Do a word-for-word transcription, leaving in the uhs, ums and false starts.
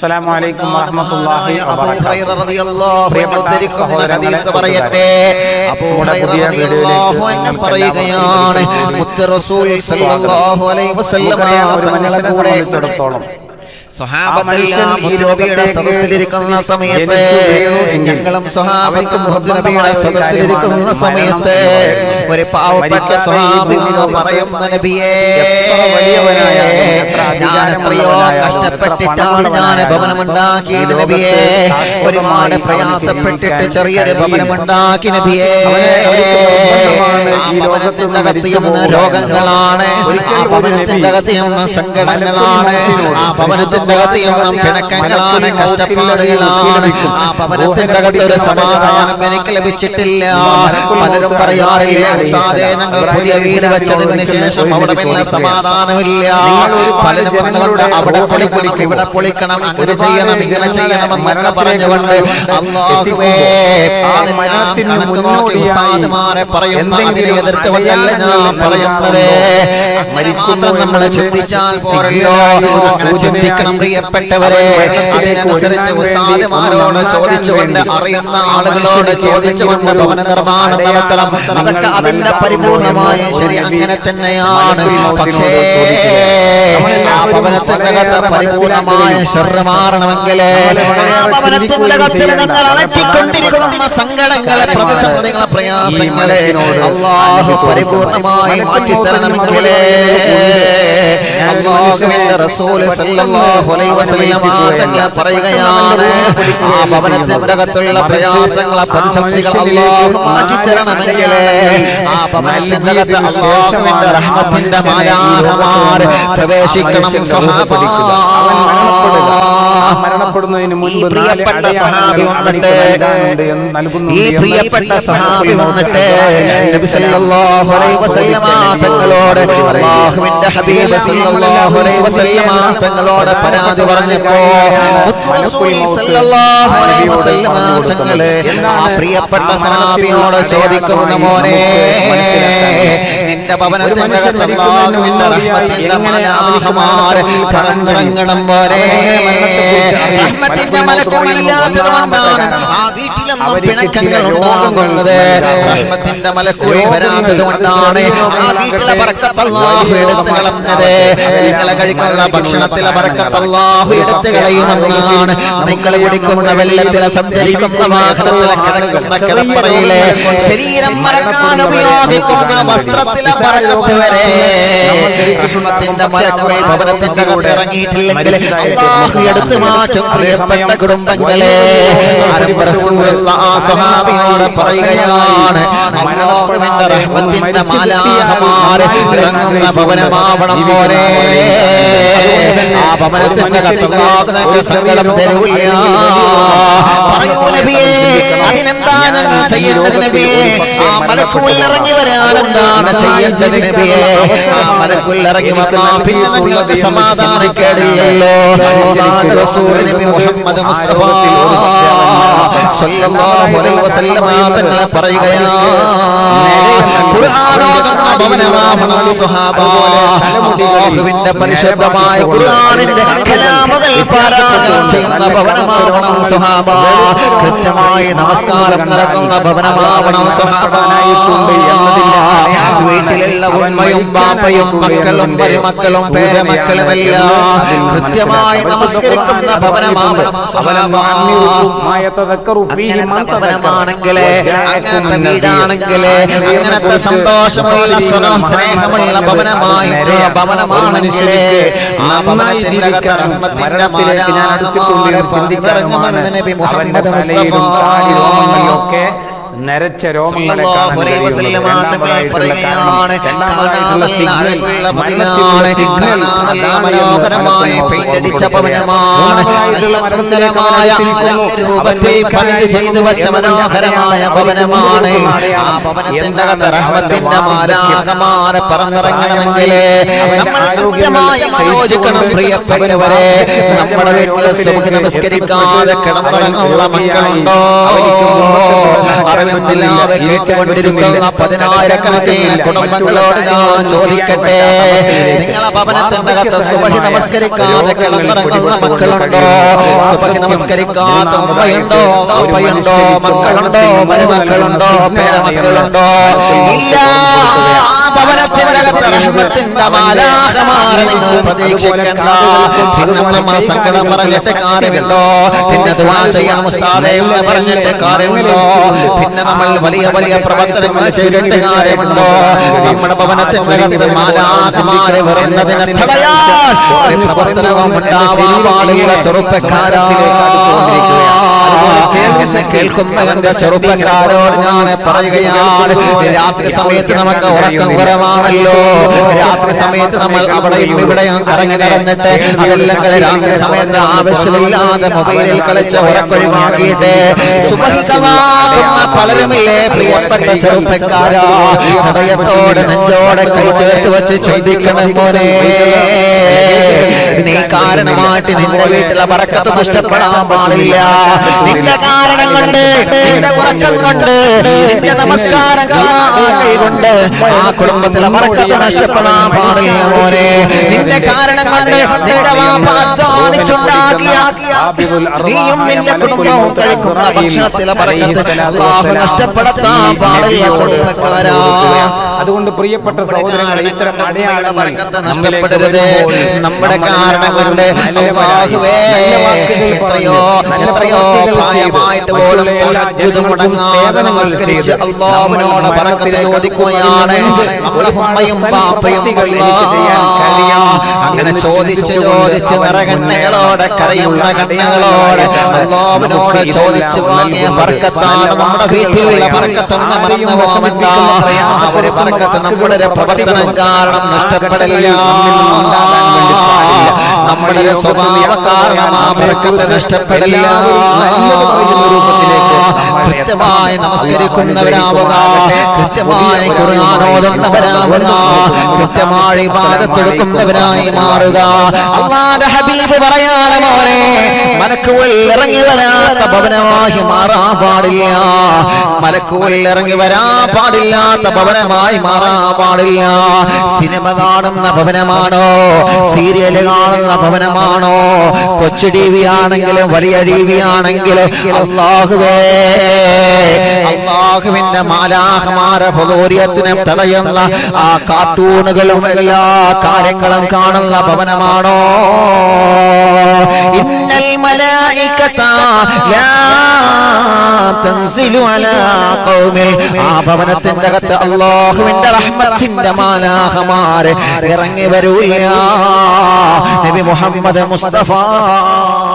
അസ്സലാമു അലൈക്കും വറഹ്മത്തുള്ളാഹി വബറകാതുഹു. ഹുറൈറ റളിയല്ലാഹു അൻഹു ഉദ്ധരിക്കുന്ന ഹദീസ് പറയട്ടെ. അബൂ ഹുറൈറ റളിയല്ലാഹു അൻഹു പറയുകയാണ്, മുത്ത് റസൂൽ സല്ലല്ലാഹു അലൈഹി വസല്ലം തങ്ങളുടെ കൂടെ സ്വഹാബത്തെല്ലാം മുത്തുനബിയുടെ സദസ്സിലിരിക്കുന്ന സമയത്ത് ഞങ്ങളും സ്വഹാബത്തും മുത്തുനബിയുടെ സദസ്സിലിരിക്കുന്ന സമയത്ത് ഒരു പാവപ്പെട്ട സ്വഹാബി പറയുന്ന നബിയേ, ഞാൻ എത്രയോ കഷ്ടപ്പെട്ടിട്ടാണ് ഞാൻ ഭവനമുണ്ടാക്കിയത് നബിയേ, ഒരുപാട് പ്രയാസപ്പെട്ടിട്ട് ചെറിയൊരു ഭവനമുണ്ടാക്കി നബിയേ. ആ ഭവനത്തിന്റെ അകത്തിയുന്ന രോഗങ്ങളാണ്, ആ ഭവനത്തിന്റെ അകത്തിയുന്ന സങ്കടങ്ങളാണ്, ആ ഭവനത്തിന്റെ ും പിണക്കങ്ങളാണ്, കഷ്ടപ്പാടുകളാണ്. ആ ഭവനത്തിന്റെ അകത്ത് ഒരു സമാധാനം എനിക്ക് ലഭിച്ചിട്ടില്ല. പലരും പറയാറില്ലേ, ഉസ്താദേ ഞങ്ങൾ പുതിയ വീട് വെച്ചതിന് ശേഷം അവിടെ പിന്നെ സമാധാനമില്ല. പലരും വന്നുകൊണ്ട് അവിടെ പൊളിക്കണം, ഇവിടെ പൊളിക്കണം, അങ്ങനെ ചെയ്യണം, ഇങ്ങനെ ചെയ്യണമെന്നൊക്കെ പറഞ്ഞുകൊണ്ട് അല്ലാഹുവേ അതെല്ലാം കണക്ക് നോക്കി ഉസ്താദുമാരെ പറയുന്ന അതിനെ എതിർത്തുകൊണ്ടല്ല ഞാൻ പറയുന്നത്. അങ്ങനെ മാത്രം നമ്മൾ ചിന്തിച്ചാൽ പോരല്ലോ, അങ്ങനെ ചിന്തിക്കണം പ്രിയപ്പെട്ടവരെ. അതിനനുസരിച്ച് ഉസ്താദുമാരോട് ചോദിച്ചുകൊണ്ട്, അറിയുന്ന ആളുകളോട് ചോദിച്ചുകൊണ്ട് ഭവന നിർമ്മാണം നടത്തണം. അതൊക്കെ അതിന്റെ പരിപൂർണമായ ശരി അങ്ങനെ തന്നെയാണ്. പക്ഷേ ആ ഭവനത്തിന്റെ അകത്ത് പരിപൂർണമായ ശർറ് മാറണമെങ്കിൽ, ആ ഭവനത്തിന്റെ അകത്ത് നിങ്ങൾ അലട്ടിക്കൊണ്ടിരിക്കുന്ന സങ്കടങ്ങളെ, പ്രതിസന്ധികളെ, പ്രയാസങ്ങളെ അല്ലാഹു പരിപൂർണമായി മാറ്റിത്തരണമെങ്കിൽ അല്ലാഹുവിന്റെ റസൂൽ സല്ലല്ലാഹു അലൈഹി വസല്ലം തങ്ങൾ പറയുകയാണ്, ആ ഭവനത്തിന്റെ അകത്തുള്ള പ്രയാസങ്ങളെ, പ്രതിസന്ധികൾ അല്ലാഹു മാറ്റിത്തരണമെങ്കിൽ ആ ഭവനത്തിന്റെ അകത്ത് അല്ലാഹുവിന്റെ റഹ്മത്തിന്റെ മാലാഖമാർ പ്രവേശിക്കണം. സ്വഹാബ മരണപ്പെടുന്നതിന് മുൻപ് പ്രിയപ്പെട്ട സഹാബി വന്നിട്ട് ഈ പ്രിയപ്പെട്ട സഹാബി വന്നിട്ട് നബി സല്ലല്ലാഹു അലൈഹി വസല്ലം തങ്ങളോട്, അല്ലാഹുവിന്റെ ഹബീബ് സല്ലല്ലാഹു അലൈഹി വസല്ലം തങ്ങളോട് പരാതി പറഞ്ഞപ്പോ റസൂൽ സല്ലല്ലാഹു അലൈഹി വസല്ലം തങ്ങൾ ആ പ്രിയപ്പെട്ട സഹാബിയോട് ചോദിക്കുന്നു, മോനെ നിന്റെ ഭവനത്തിന്റെ അകത്ത് അല്ലാഹുവിന്റെ റഹ്മത്തിന്റെ മാലാഖമാർ പറന്നിറങ്ങണം മോനെ. റഹ്മത്തിന്റെ മലക്കുകളില്ലാത്തത് കൊണ്ടാണ് ആ വീട്ടിലൊന്നും പിണക്കങ്ങൾ ഉണ്ടാകുന്നത്. റഹ്മത്തിന്റെ മലക്കുകൾ വരാത്തത് കൊണ്ടാണ് ആ വീട്ടിലെ ബർക്കത്ത് അല്ലാഹു എടുത്തു കളഞ്ഞത്. നിങ്ങളെ കഴിക്കുന്ന ഭക്ഷണത്തിലെ ബർക്കത്ത് അല്ലാഹു എടുത്തു കളയുമെന്നാണ്. നിങ്ങൾ കുടിക്കുന്ന വെള്ളത്തിലെ, സഞ്ചരിക്കുന്ന വാഹനത്തിലെ, കിടക്കുന്ന കിടപ്പറയിലെ, ശരീരം മറക്കാൻ ഉപയോഗിക്കുന്ന വസ്ത്രത്തിലെ ബർക്കത്ത് വരെ റഹ്മത്തിന്റെ മലക്കുകൾ ഭവനത്തിന്റെ കൂടെ ഇറങ്ങിയിട്ടില്ലെങ്കിൽ അല്ലാഹു എടുത്തു മാറ്റും. പ്രിയപ്പെട്ട കുടുംബങ്ങളെ, റസൂലുള്ളാഹി ആ സ്വഹാബിയോട് പറയുകയാണ്, അല്ലാഹുവിന്റെ റഹ്മത്തിന്റെ മാലാഖമാർ ഇറങ്ങുന്ന ഭവനമാവണം പോലെ ആ ഭവനത്തിന്റെ അകത്ത് അല്ലാഹു സങ്കടം തരൂല്ല. പറയൂ നബിയേ, അതിനെന്താ ഞങ്ങൾ ചെയ്യേണ്ടത് നബിയേ? ആ മലക്കുകൾ ഇറങ്ങി വരാൻ എന്താണ് ചെയ്യേണ്ടത് നബിയേ? ആ മലക്കുകൾ ഇറങ്ങി വന്നാൽ പിന്നെ നിങ്ങൾക്ക് സമാധാനക്കേടില്ലല്ലോ. റസൂൽ നബി മുഹമ്മദ് മുസ്തഫ സല്ലല്ലാഹു അലൈഹി വസല്ലം തങ്ങൾ പറയുകയാണ്, ഖുർആൻ ഓതുന്ന ഭവനമാവണം സ്വഹാബ. അല്ലാഹുവിന്റെ പരിശുദ്ധമായ ഖുർആനിന്റെ കലാമുകൾ പാരായണം ചെയ്യുന്ന ഭവനമാവണം സ്വഹാബ. കൃത്യമായി നമസ്കാരം നടക്കുന്ന ഭവനമാവണം സ്വഹാബ. വീട്ടിലുള്ള ഉമ്മയും ബാപ്പയും മക്കളും മരുമക്കളും പേരമക്കളുമെല്ലാം കൃത്യമായി നമസ്കരിക്കുന്ന ഭവനമാവണം സ്വഹാബ. അങ്ങനത്തെ ഭവനമാണെങ്കിലേ, അങ്ങനത്തെ വീടാണെങ്കിലേ, അങ്ങനത്തെ സന്തോഷമുള്ള സ്നേഹമുള്ള ഭവനമായിട്ടുള്ള ഭവനമാണെങ്കിലേ ആ ഭവനത്തിന്റെ അകത്ത് റഹ്മത്തിന്റെ മാലാഖമാർ പറന്നിറങ്ങുമെന്ന് നബി മുഹമ്മദ് മുസ്തഫ നരച്ച രോഗങ്ങളെ മനോഹരമായ പെയിന്റടിച്ച ഭവനമാണ്. നല്ല സുന്ദരമായ രൂപത്തിൽ പണിത് ചെയ്തു വെച്ച മനോഹരമായ ഭവനമാണ്. ആ ഭവനത്തിന്റെ അകത്ത് റഹ്മത്തിന്റെ മാലാഖമാർ പറന്നിറങ്ങണമെങ്കിൽ നമ്മൾ കൃത്യമായി ആലോചിക്കണം. പ്രിയപ്പെട്ടവരെ, നമ്മുടെ വീട്ടിൽ സുബ്ഹ് നമസ്കരിക്കാതെ കിടന്നിറങ്ങുന്ന മക്കളുണ്ടോ? അറിവിന്ദില്ലാതെ കേട്ടുകൊണ്ടിരിക്കുന്ന പതിനായിരക്കണക്കിന് കുടുംബങ്ങളോട് ഞാൻ ചോദിക്കട്ടെ, നിങ്ങളെ ഭവനത്തിന്റെ അകത്ത് സുബഹി നമസ്കരിക്കാതെ കിടന്നിറങ്ങുന്ന മക്കളുണ്ടോ? സുബഹി നമസ്കരിക്കാത്ത ഉമ്മയുണ്ടോ, വാപ്പയുണ്ടോ, മക്കളുണ്ടോ, മരുമക്കളുണ്ടോ, പേരമക്കളുണ്ടോ? ഇല്ല. ഭവനത്തിന്റെ അകത്ത് റഹ്മത്തിന്റെ മാലാഖമാരെ നിങ്ങൾ പ്രതീക്ഷിക്കണ്ട. പിന്നെ നമ്മൾ സങ്കടം പറഞ്ഞിട്ട് കാര്യമുണ്ടോ? പിന്നെ ദുആ ചെയ്യണം ഉസ്താദേ എന്ന് പറഞ്ഞിട്ട് കാര്യമുണ്ടോ? പിന്നെ നമ്മൾ വലിയ വലിയ പ്രവർത്തനങ്ങൾ ചെയ്തിട്ട് കാര്യമുണ്ടോ? നമ്മുടെ ഭവനത്തിന്റെ അകത്ത് മാലാഖമാരെ വരുന്നതിനെ തടയാൻ ഒരു പ്രവർത്തനവും ഉണ്ടാവാൻ പാടില്ല. ചെറുപ്പക്കാരാ, എന്നെ കേൾക്കുന്ന എന്റെ ചെറുപ്പക്കാരോട് ഞാൻ പറയുകയാണ്, രാത്രി സമയത്ത് നമുക്ക് ഉറക്കം കുറവാണല്ലോ. രാത്രി സമയത്ത് നമ്മൾ അവിടെയും ഇവിടെയും കറങ്ങി നടന്നിട്ട് അതല്ലെങ്കിൽ രാത്രി സമയത്ത് ആവശ്യമില്ലാതെ മൊബൈലിൽ കളിച്ച് ഉറക്കൊഴിവാക്കിയിട്ട് സുബഹികളാകുന്ന പലരുമില്ലേ പ്രിയപ്പെട്ട ചെറുപ്പക്കാരാ? ഹൃദയത്തോടെ നെഞ്ചോടെ കൈ ചേർത്ത് വെച്ച് ചിന്തിക്കണം മോനെ, നീ കാരണമായിട്ട് നിന്റെ വീട്ടിലെ ബറക്കത്ത് നഷ്ടപ്പെടാൻ പാടില്ല. നിന്റെ കാരണം കൊണ്ട്, നിന്റെ ഉറക്കം കൊണ്ട്, നിന്റെ നമസ്കാരം കൊണ്ട് ആ കുടുംബത്തിലെ ബറക്കത്ത് നഷ്ടപ്പെടാൻ പാടില്ല മോനെ. നിന്റെ കാരണം കൊണ്ട് നിന്റെ വാപ്പ അധ്വാനിച്ചുണ്ടാക്കിയ നീയും നിന്റെ കുടുംബവും കഴിക്കുന്ന ഭക്ഷണത്തിലെ ബറക്കത്ത് അല്ലാഹു നഷ്ടപ്പെടുത്താൻ പാടില്ല ചെറുപ്പക്കാരാ. അതുകൊണ്ട് പ്രിയപ്പെട്ട സഹോദരങ്ങളെ, ഇത്തരം അടയാളങ്ങൾ നഷ്ടപ്പെടരുത്. നമ്മുടെ കാരണം കൊണ്ട് അല്ലാഹുവേ എത്രയോ എത്രയോ പ്രായമായിട്ട് പോലും തഹജ്ജുദ് മുടങ്ങാതെ നമസ്കരിച്ച് അല്ലാഹുവിനോട് ബറക്കത്ത് ചോദിക്കുകയാണ് നമ്മുടെ ഉമ്മയും ബാപ്പയും. അങ്ങനെ ചോദിച്ച് ചോദിച്ച് നിറകണ്ണുകളോടെ കരയുന്ന കണ്ണുകളോടെ അല്ലാഹുവിനോട് ചോദിച്ചു വാങ്ങിയ ബറക്കത്താണ് നമ്മുടെ വീട്ടിലുള്ള ബറക്കത്തൊന്നും മറന്നു പോകണ്ട. ആ ഒരു ബറക്കത്ത് നമ്മുടെ പ്രവർത്തനം കാരണം നഷ്ടപ്പെടില്ല. നമ്മുടെ സ്വഭാവ കാരണം ആ ബറക്കത്ത് നഷ്ടപ്പെടില്ല. കൃത്യമായി നമസ്കരിക്കുന്നവരാവുക, കൃത്യമായി ഖുർആൻ ഓതുന്നവരാവുക, കൃത്യമായി ഇബാദത്ത് എടുക്കുന്നവരായി മാറുക. അല്ലാഹുവിന്റെ ഹബീബ് പറയാണ് മോനെ, മലക്കുകൾ ഇറങ്ങി വരാത്ത ഭവനമായി മാറാൻ പാടില്ല. മലക്കുകൾ ഇറങ്ങി വരാൻ പാടില്ലാത്ത ഭവനമായി മാറാൻ പാടില്ല. സിനിമ കാണുന്ന ഭവനമാണോ, സീരിയൽ കാണുന്ന ഭവനമാണോ, കൊച്ചു ടി വി ആണെങ്കിലും വലിയ ടി വി ആണെങ്കിലും അല്ലാഹുവേ അല്ലാഹുവിന്റെ മാലാഖമാരെ ഹുദൂരിയത്തിനെ തടയുന്ന ആ കാർട്ടൂണുകളും എല്ലാ കാര്യങ്ങളും കാണുന്ന ഭവനമാണോ? ഇന്നൽ മലായികത ലാ തൻസിലു അലാ ഖൗമിൽ, ആ ഭവനത്തിന്റെ അകത്ത് അല്ലാഹുവിന്റെ റഹ്മത്തിന്റെ മാലാഖമാരെ ഇറങ്ങി വരൂല്ല. നബി മുഹമ്മദ് മുസ്തഫ